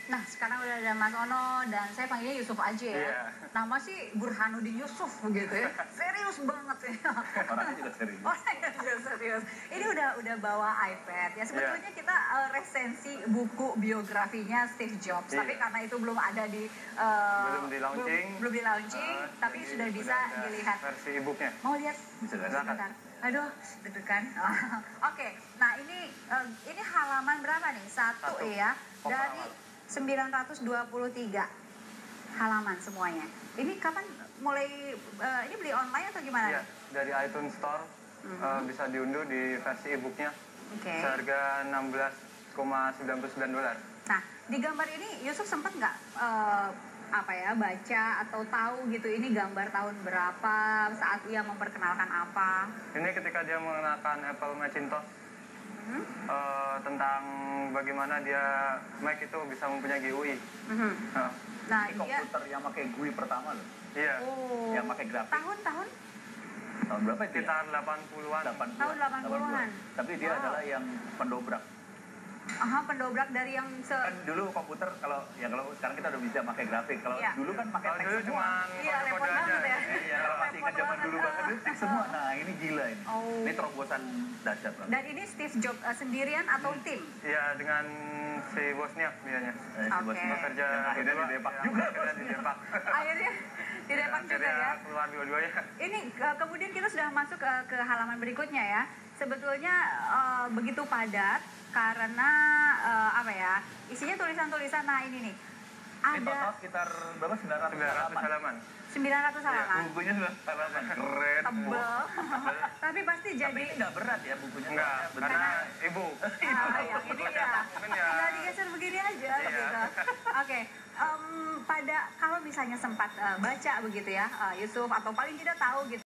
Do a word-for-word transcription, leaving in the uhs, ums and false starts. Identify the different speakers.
Speaker 1: Nah, sekarang udah ada Mas Ono dan saya panggilnya Yusuf aja ya.
Speaker 2: Iya.
Speaker 1: Nama sih Burhanuddin Yusuf gitu ya. Serius banget ya.
Speaker 2: Orangnya juga serius.
Speaker 1: Orangnya juga serius. Ini udah udah bawa iPad ya. Sebetulnya
Speaker 2: Iya.
Speaker 1: kita uh, resensi buku biografinya Steve Jobs,
Speaker 2: Iya.
Speaker 1: tapi karena itu belum ada di uh,
Speaker 2: belum di launching.
Speaker 1: Belum, belum di launching,
Speaker 2: uh,
Speaker 1: tapi sudah bisa dilihat.
Speaker 2: Versi e-booknya.
Speaker 1: Mau lihat?
Speaker 2: Bisa
Speaker 1: Sebentar. Aduh, deg-degan. Oke, nah ini uh, ini halaman berapa nih? Satu,
Speaker 2: Satu.
Speaker 1: ya.
Speaker 2: Pokok
Speaker 1: Dari
Speaker 2: awal.
Speaker 1: sembilan ratus dua puluh tiga halaman semuanya. Ini kapan mulai, uh, ini beli online atau gimana?
Speaker 2: Iya, dari iTunes Store.
Speaker 1: Mm-hmm.
Speaker 2: uh, bisa diunduh di versi e-booknya.
Speaker 1: Oke. Okay.
Speaker 2: Seharga enam belas koma sembilan puluh sembilan dolar.
Speaker 1: Nah, di gambar ini Yusuf sempat nggak uh, apa ya baca atau tahu gitu ini gambar tahun berapa saat ia memperkenalkan apa?
Speaker 2: Ini ketika dia mengenalkan Apple Macintosh.
Speaker 1: Hmm?
Speaker 2: Uh, tentang bagaimana dia Mac itu bisa mempunyai G U I.
Speaker 1: Mm-hmm.
Speaker 2: Nah,
Speaker 1: nah
Speaker 3: ini komputer dia... yang pakai G U I pertama loh.
Speaker 2: Iya.
Speaker 1: Oh.
Speaker 3: Yang pakai grafik.
Speaker 1: Tahun-tahun?
Speaker 3: Tahun berapa itu?
Speaker 2: Sekitar delapan puluhan.
Speaker 1: Tahun delapan puluhan.
Speaker 3: Tapi dia wow. adalah yang pendobrak.
Speaker 1: Aha, pendobrak dari yang se...
Speaker 3: Kan dulu komputer kalau ya kalau sekarang kita udah bisa pakai grafik. Kalau
Speaker 1: ya.
Speaker 3: dulu kan pakai
Speaker 2: teks
Speaker 3: semua.
Speaker 2: Cuma
Speaker 1: iya, repot banget ya.
Speaker 3: Iya, kalau masih ingat zaman dulu banget itu teks semua. Nah, ini gila ini.
Speaker 1: Oh.
Speaker 3: Ini terobosan dahsyat banget.
Speaker 1: Dan ini Steve Jobs uh, sendirian atau hmm. tim?
Speaker 2: Iya, dengan si Wozniak biasanya.
Speaker 3: Eh, si
Speaker 1: Oke.
Speaker 3: Wozniak
Speaker 2: Bekerja
Speaker 3: dan akhirnya di Depak
Speaker 2: ya,
Speaker 3: juga.
Speaker 2: Akhirnya di Depak.
Speaker 1: Akhirnya di Depak juga ya.
Speaker 2: Keluar dua-duanya.
Speaker 1: Ini uh, kemudian kita sudah masuk uh, ke halaman berikutnya ya. Sebetulnya uh, begitu padat karena uh, apa ya? Isinya tulisan-tulisan. Nah, ini nih.
Speaker 3: Ada total sekitar berapa? sembilan ratus
Speaker 2: halaman.
Speaker 1: sembilan ratus halaman.
Speaker 3: Ya, bukunya sembilan ratus halaman. Keren.
Speaker 1: Tebel. Tapi pasti jadi.
Speaker 3: Tapi ini nggak berat ya bukunya.
Speaker 2: Enggak, karena ibu.
Speaker 1: Ah, yang ini ya. Tinggal digeser begini aja
Speaker 2: iya.
Speaker 1: gitu. Oke. Okay. Um, pada kalau misalnya sempat uh, baca begitu ya, uh, Yusuf atau paling tidak tahu gitu.